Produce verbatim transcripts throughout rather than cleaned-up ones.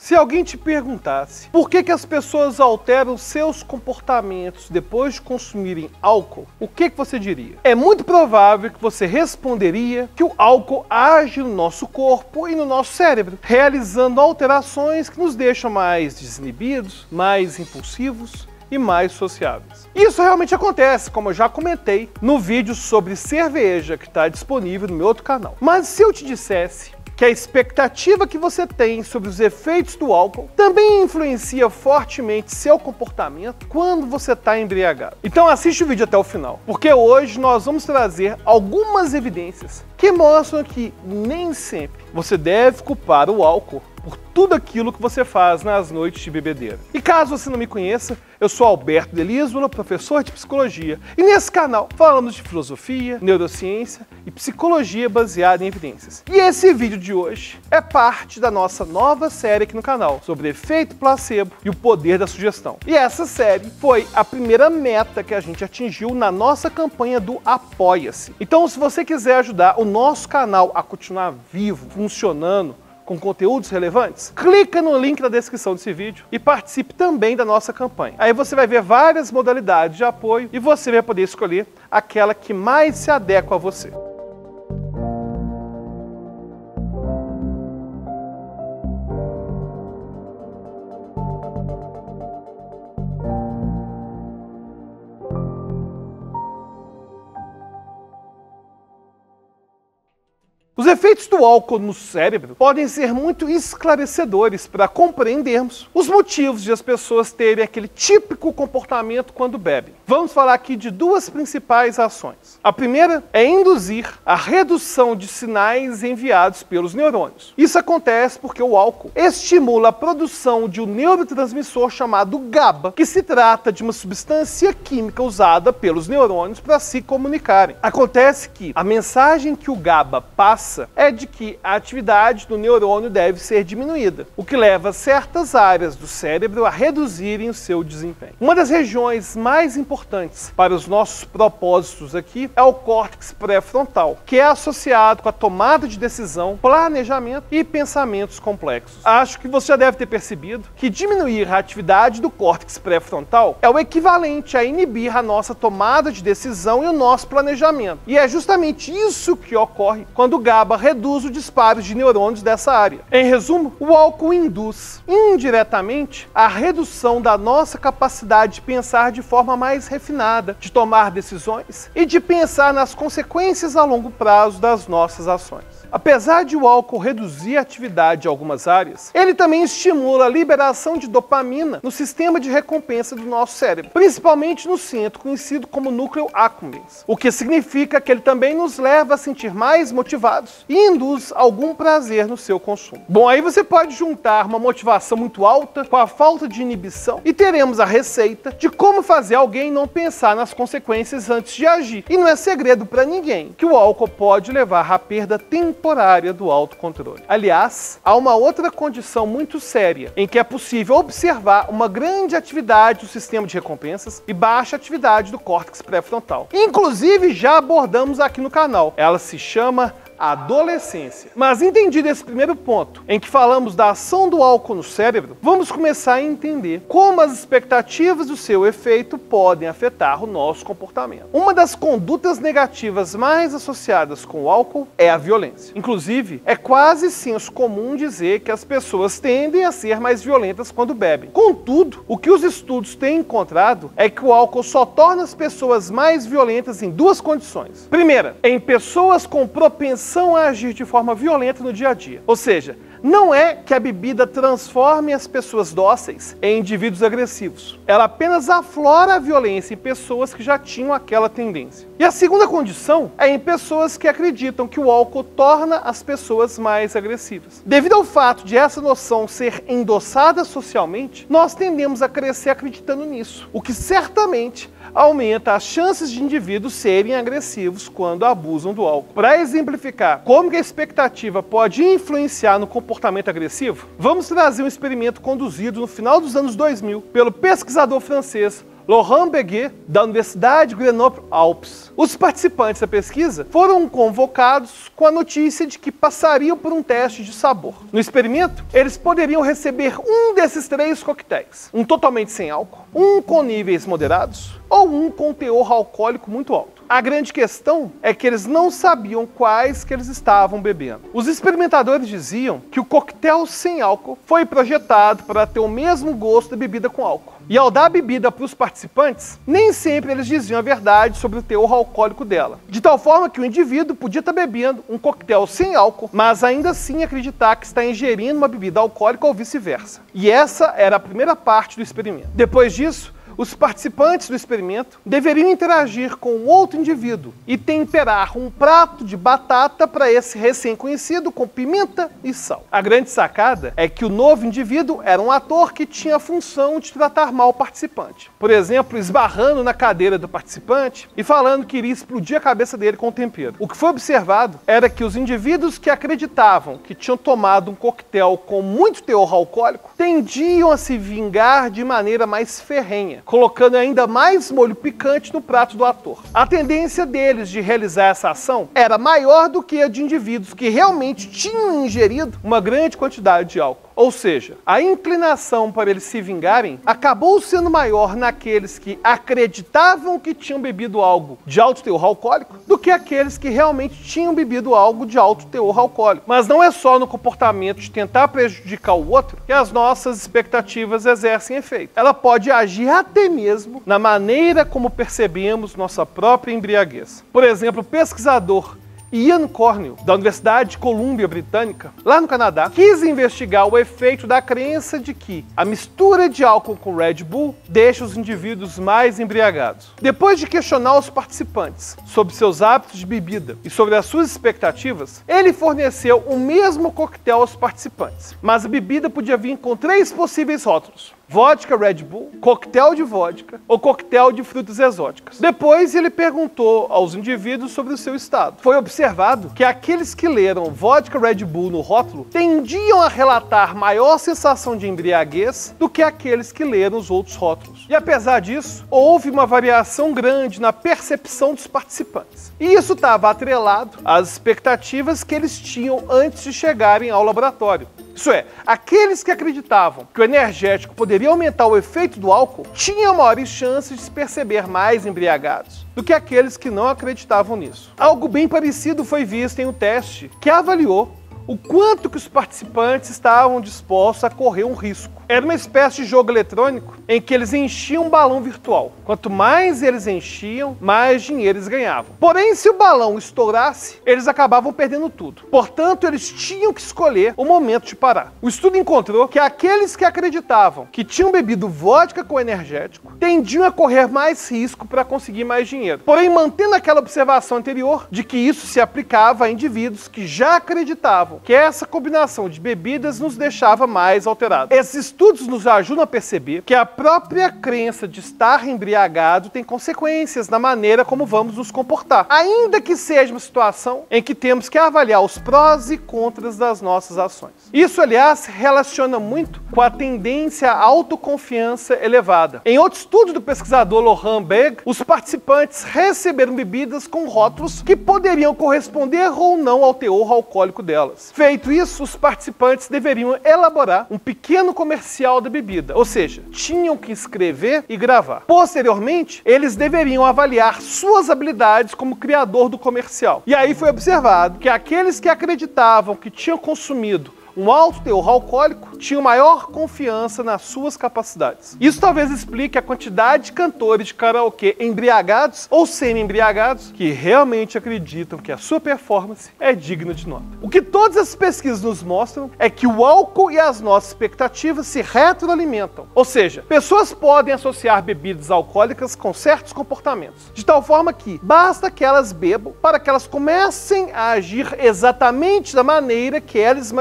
Se alguém te perguntasse por que que as pessoas alteram seus comportamentos depois de consumirem álcool, o que que você diria? É muito provável que você responderia que o álcool age no nosso corpo e no nosso cérebro, realizando alterações que nos deixam mais desinibidos, mais impulsivos e mais sociáveis. Isso realmente acontece, como eu já comentei no vídeo sobre cerveja que está disponível no meu outro canal. Mas se eu te dissesse que a expectativa que você tem sobre os efeitos do álcool também influencia fortemente seu comportamento quando você está embriagado. Então assiste o vídeo até o final, porque hoje nós vamos trazer algumas evidências que mostram que nem sempre você deve culpar o álcool por tudo aquilo que você faz nas noites de bebedeira. E caso você não me conheça, eu sou Alberto Delísbola, professor de psicologia, e nesse canal falamos de filosofia, neurociência e psicologia baseada em evidências. E esse vídeo de hoje é parte da nossa nova série aqui no canal, sobre efeito placebo e o poder da sugestão. E essa série foi a primeira meta que a gente atingiu na nossa campanha do Apoia-se. Então, se você quiser ajudar o nosso canal a continuar vivo, funcionando, com conteúdos relevantes, clica no link na descrição desse vídeo e participe também da nossa campanha. Aí você vai ver várias modalidades de apoio e você vai poder escolher aquela que mais se adequa a você. Os efeitos do álcool no cérebro podem ser muito esclarecedores para compreendermos os motivos de as pessoas terem aquele típico comportamento quando bebem. Vamos falar aqui de duas principais ações. A primeira é induzir a redução de sinais enviados pelos neurônios. Isso acontece porque o álcool estimula a produção de um neurotransmissor chamado GABA, que se trata de uma substância química usada pelos neurônios para se comunicarem. Acontece que a mensagem que o GABA passa é de que a atividade do neurônio deve ser diminuída, o que leva certas áreas do cérebro a reduzirem o seu desempenho. Uma das regiões mais importantes para os nossos propósitos aqui é o córtex pré-frontal, que é associado com a tomada de decisão, planejamento e pensamentos complexos. Acho que você já deve ter percebido que diminuir a atividade do córtex pré-frontal é o equivalente a inibir a nossa tomada de decisão e o nosso planejamento. E é justamente isso que ocorre quando o GABA reduz o disparo de neurônios dessa área. Em resumo, o álcool induz indiretamente a redução da nossa capacidade de pensar de forma mais refinada, de tomar decisões e de pensar nas consequências a longo prazo das nossas ações. Apesar de o álcool reduzir a atividade de algumas áreas, ele também estimula a liberação de dopamina no sistema de recompensa do nosso cérebro, principalmente no centro conhecido como núcleo accumbens, o que significa que ele também nos leva a sentir mais motivados e induz algum prazer no seu consumo. Bom, aí você pode juntar uma motivação muito alta com a falta de inibição e teremos a receita de como fazer alguém não pensar nas consequências antes de agir. E não é segredo para ninguém que o álcool pode levar à perda temporária temporária do autocontrole. Aliás, há uma outra condição muito séria em que é possível observar uma grande atividade do sistema de recompensas e baixa atividade do córtex pré-frontal. Inclusive, já abordamos aqui no canal. Ela se chama adolescência. Mas entendido esse primeiro ponto, em que falamos da ação do álcool no cérebro, vamos começar a entender como as expectativas do seu efeito podem afetar o nosso comportamento. Uma das condutas negativas mais associadas com o álcool é a violência. Inclusive, é quase senso comum dizer que as pessoas tendem a ser mais violentas quando bebem. Contudo, o que os estudos têm encontrado é que o álcool só torna as pessoas mais violentas em duas condições. Primeira, em pessoas com propensão a agir de forma violenta no dia a dia. Ou seja, não é que a bebida transforme as pessoas dóceis em indivíduos agressivos. Ela apenas aflora a violência em pessoas que já tinham aquela tendência. E a segunda condição é em pessoas que acreditam que o álcool torna as pessoas mais agressivas. Devido ao fato de essa noção ser endossada socialmente, nós tendemos a crescer acreditando nisso, o que certamente aumenta as chances de indivíduos serem agressivos quando abusam do álcool. Para exemplificar como que a expectativa pode influenciar no comportamento agressivo, vamos trazer um experimento conduzido no final dos anos dois mil pelo pesquisador francês Laurent Beguet, da Universidade de Grenoble-Alpes. Os participantes da pesquisa foram convocados com a notícia de que passariam por um teste de sabor. No experimento, eles poderiam receber um desses três coquetéis: um totalmente sem álcool, um com níveis moderados ou um com teor alcoólico muito alto. A grande questão é que eles não sabiam quais que eles estavam bebendo. Os experimentadores diziam que o coquetel sem álcool foi projetado para ter o mesmo gosto da bebida com álcool. E ao dar a bebida para os participantes, nem sempre eles diziam a verdade sobre o teor alcoólico dela. De tal forma que o indivíduo podia estar bebendo um coquetel sem álcool, mas ainda assim acreditar que está ingerindo uma bebida alcoólica ou vice-versa. E essa era a primeira parte do experimento. Depois disso, os participantes do experimento deveriam interagir com um outro indivíduo e temperar um prato de batata para esse recém-conhecido com pimenta e sal. A grande sacada é que o novo indivíduo era um ator que tinha a função de tratar mal o participante. Por exemplo, esbarrando na cadeira do participante e falando que iria explodir a cabeça dele com o tempero. O que foi observado era que os indivíduos que acreditavam que tinham tomado um coquetel com muito teor alcoólico tendiam a se vingar de maneira mais ferrenha, colocando ainda mais molho picante no prato do ator. A tendência deles de realizar essa ação era maior do que a de indivíduos que realmente tinham ingerido uma grande quantidade de álcool. Ou seja, a inclinação para eles se vingarem acabou sendo maior naqueles que acreditavam que tinham bebido algo de alto teor alcoólico do que aqueles que realmente tinham bebido algo de alto teor alcoólico. Mas não é só no comportamento de tentar prejudicar o outro que as nossas expectativas exercem efeito. Ela pode agir até mesmo na maneira como percebemos nossa própria embriaguez. Por exemplo, o pesquisador Ian Cornell, da Universidade de Colômbia Britânica, lá no Canadá, quis investigar o efeito da crença de que a mistura de álcool com Red Bull deixa os indivíduos mais embriagados. Depois de questionar os participantes sobre seus hábitos de bebida e sobre as suas expectativas, ele forneceu o mesmo coquetel aos participantes, mas a bebida podia vir com três possíveis rótulos: vodka Red Bull, coquetel de vodka ou coquetel de frutas exóticas. Depois ele perguntou aos indivíduos sobre o seu estado. Foi observado que aqueles que leram vodka Red Bull no rótulo tendiam a relatar maior sensação de embriaguez do que aqueles que leram os outros rótulos. E apesar disso, houve uma variação grande na percepção dos participantes. E isso estava atrelado às expectativas que eles tinham antes de chegarem ao laboratório. Isso é, aqueles que acreditavam que o energético poderia aumentar o efeito do álcool tinham maiores chances de se perceber mais embriagados do que aqueles que não acreditavam nisso. Algo bem parecido foi visto em um teste que avaliou o quanto que os participantes estavam dispostos a correr um risco. Era uma espécie de jogo eletrônico em que eles enchiam um balão virtual. Quanto mais eles enchiam, mais dinheiro eles ganhavam. Porém, se o balão estourasse, eles acabavam perdendo tudo. Portanto, eles tinham que escolher o momento de parar. O estudo encontrou que aqueles que acreditavam que tinham bebido vodka com energético tendiam a correr mais risco para conseguir mais dinheiro. Porém, mantendo aquela observação anterior de que isso se aplicava a indivíduos que já acreditavam que essa combinação de bebidas nos deixava mais alterados. Esses estudos nos ajudam a perceber que a própria crença de estar embriagado tem consequências na maneira como vamos nos comportar, ainda que seja uma situação em que temos que avaliar os prós e contras das nossas ações. Isso, aliás, se relaciona muito com a tendência à autoconfiança elevada. Em outro estudo do pesquisador Laurent Beguet, os participantes receberam bebidas com rótulos que poderiam corresponder ou não ao teor alcoólico delas. Feito isso, os participantes deveriam elaborar um pequeno comercial da bebida, ou seja, tinham que escrever e gravar. Posteriormente, eles deveriam avaliar suas habilidades como criador do comercial. E aí foi observado que aqueles que acreditavam que tinham consumido um alto teor alcoólico tinham maior confiança nas suas capacidades. Isso talvez explique a quantidade de cantores de karaokê embriagados ou semi-embriagados que realmente acreditam que a sua performance é digna de nota. O que todas as pesquisas nos mostram é que o álcool e as nossas expectativas se retroalimentam. Ou seja, pessoas podem associar bebidas alcoólicas com certos comportamentos, de tal forma que basta que elas bebam para que elas comecem a agir exatamente da maneira que elas imaginaram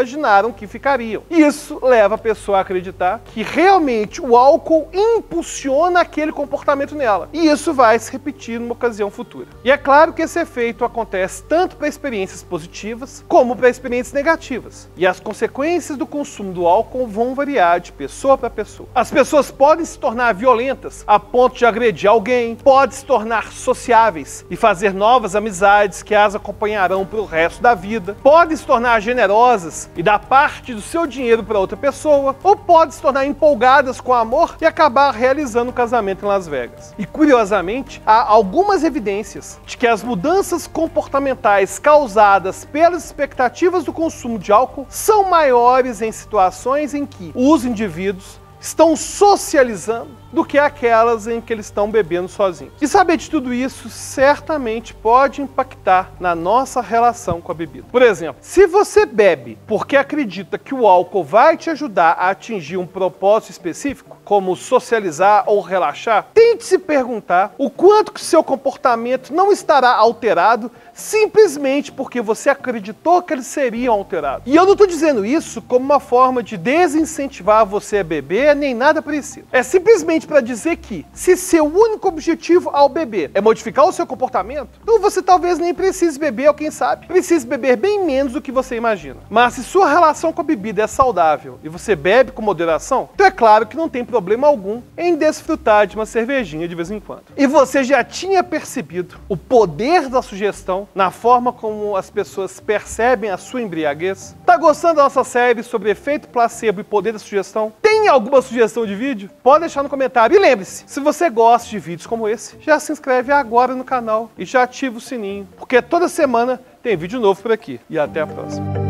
imaginaram que ficariam. Isso leva a pessoa a acreditar que realmente o álcool impulsiona aquele comportamento nela. E isso vai se repetir numa ocasião futura. E é claro que esse efeito acontece tanto para experiências positivas como para experiências negativas. E as consequências do consumo do álcool vão variar de pessoa para pessoa. As pessoas podem se tornar violentas a ponto de agredir alguém, podem se tornar sociáveis e fazer novas amizades que as acompanharão pelo resto da vida, podem se tornar generosas e dar parte do seu dinheiro para outra pessoa, ou podem se tornar empolgadas com amor e acabar realizando um casamento em Las Vegas. E curiosamente, há algumas evidências de que as mudanças comportamentais causadas pelas expectativas do consumo de álcool são maiores em situações em que os indivíduos estão socializando do que aquelas em que eles estão bebendo sozinhos. E saber de tudo isso certamente pode impactar na nossa relação com a bebida. Por exemplo, se você bebe porque acredita que o álcool vai te ajudar a atingir um propósito específico, como socializar ou relaxar, tente se perguntar o quanto que seu comportamento não estará alterado simplesmente porque você acreditou que eles seriam alterados. E eu não estou dizendo isso como uma forma de desincentivar você a beber, nem nada parecido. É simplesmente para dizer que, se seu único objetivo ao beber é modificar o seu comportamento, então você talvez nem precise beber, ou quem sabe, precise beber bem menos do que você imagina. Mas se sua relação com a bebida é saudável e você bebe com moderação, então é claro que não tem problema algum em desfrutar de uma cervejinha de vez em quando. E você já tinha percebido o poder da sugestão na forma como as pessoas percebem a sua embriaguez? Tá gostando da nossa série sobre efeito placebo e poder da sugestão? Tem alguma sugestão de vídeo? Pode deixar no comentário. E lembre-se, se você gosta de vídeos como esse, já se inscreve agora no canal e já ativa o sininho, porque toda semana tem vídeo novo por aqui. E até a próxima.